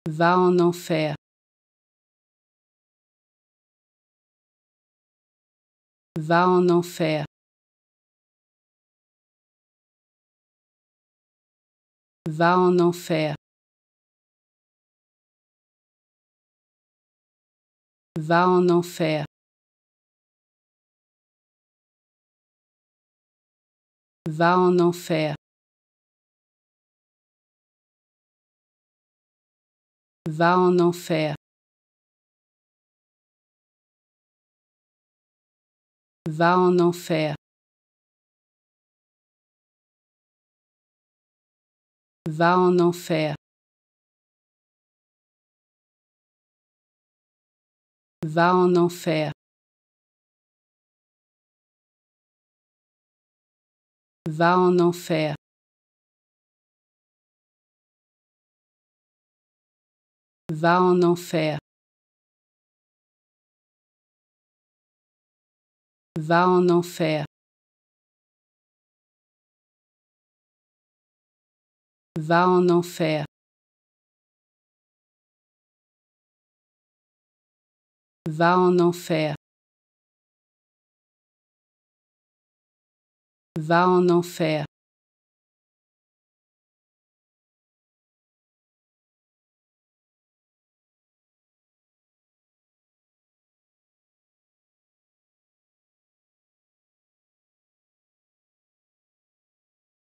Va en enfer. Va en enfer. Va en enfer. Va en enfer. Va en enfer. Va en enfer. Va en enfer. Va en enfer. Va en enfer. Va en enfer. Va en enfer. Va en enfer. Va en enfer. Va en enfer. Va en enfer.